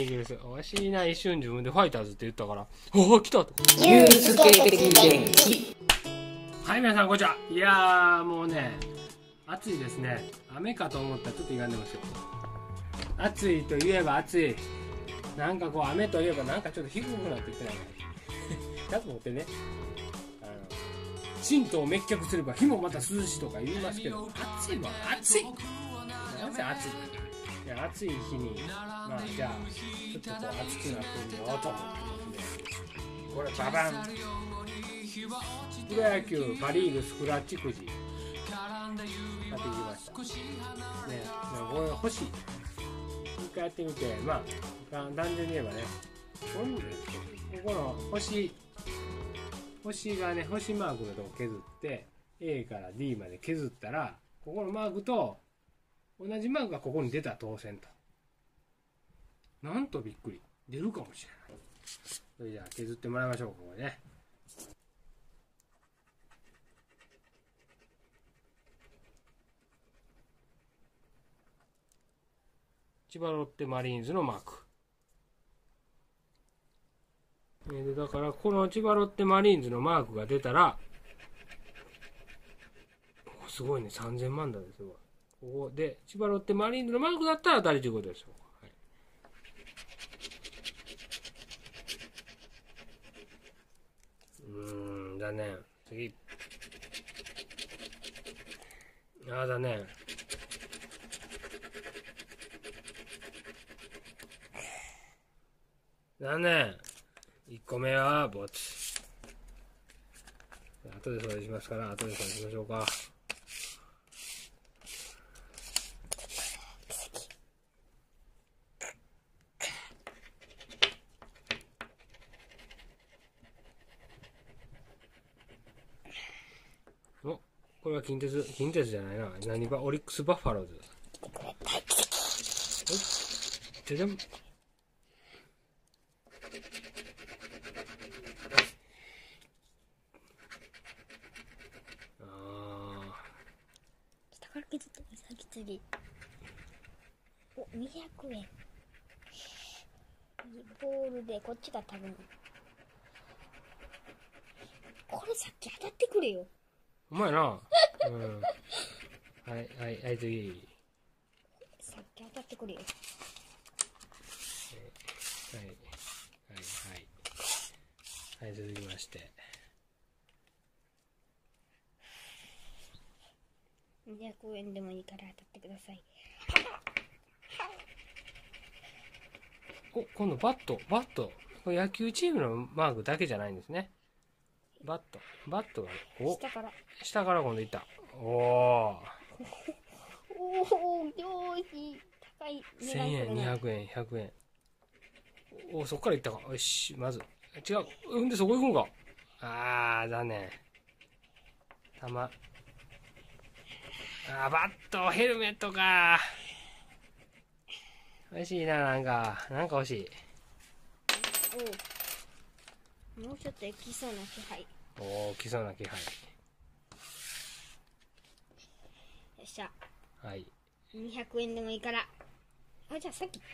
イーグルス。わしな、一瞬自分でファイターズって言ったから、おお、来たと。 ユースケ的元気。 はい、皆さん、こんにちは。いやー、もうね、暑いですね。雨かと思ったらちょっと歪んでますよ。暑いといえば暑い。なんかこう、雨といえばなんかちょっと低くなっていってないかと思ってね。神道を滅却すれば火もまた涼しいとか言いますけど、暑いわ、暑い。なぜ暑い？いや、暑い日に、まあ、じゃあ、ちょっとこう、暑くなってみようと思ってですね。これ、ババン。プロ野球パ・リーグスクラッチくじ買ってきましたね。これ欲しい。一回やってみて、まあ単純に言えばね、ここの星がね、星マークのとこ削って A から D まで削ったら、ここのマークと同じマークがここに出たら当選と。なんとびっくり、出るかもしれない。それじゃあ削ってもらいましょう。ここね、千葉ロッテマリーンズのマークで、だからこの千葉ロッテマリーンズのマークが出たら、すごいね、3000万だね、すごい。ここで千葉ロッテマリーンズのマークだったら当たりということですよ。はい、残念。次。残念。残念。1個目はボツ。後で掃除しますから、後で掃除しましょうか。お、これは近鉄じゃないな。何ばオリックスバファローズ。お、でも下から削って先次。お、200円。ボールでこっちが多分。これさっき当たってくれよ。 うまいな。はい、次。 さっき当たってくれよ。 はい、続きまして。 200円でもいいから当たってください。 お、今度バット。これ野球チームのマークだけじゃないんですね。バットが、お、下から今度いった。おお、上位高い値段。 1000円、200円、100円。お、そっからいったか。よし、まず。違う。で、そこ行くんか。残念。バット、ヘルメットか。欲しいな、なんか欲しい。 お、もうちょっと行きそうな気配。 来そうな気配。 よっしゃ。 はい。 200円でもいいから。じゃあさっき。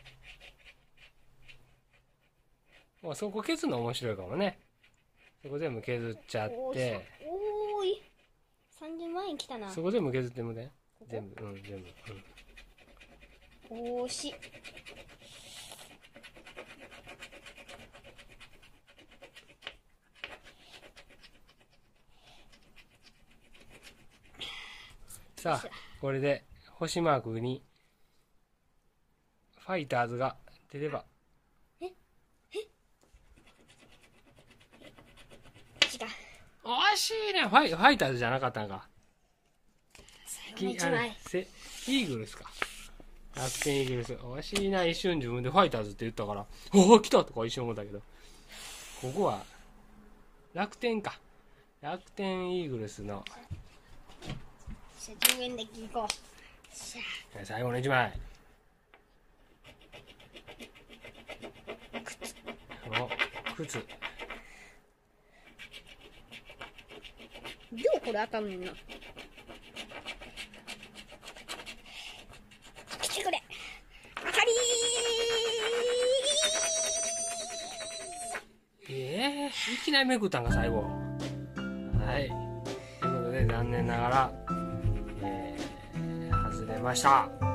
そこ削るの面白いかもね。そこ全部削っちゃって。 おーい。30万円きたな。 そこ全部削ってもね。全部。 惜しい。 さあ、これで星マークにファイターズが出れば。惜しいね。ファイターズじゃなかったんか。イーグルスか。楽天イーグルス。惜しいな。一瞬自分でファイターズって言ったから、おお、来たとか一瞬思ったけど、ここは楽天か。楽天イーグルスの 10円でいこう。 最後の1枚。靴。 でもこれ当たんねんな。来てくれ。当たりー。 きなりめくったんか最後。はいということで残念ながら、外れました。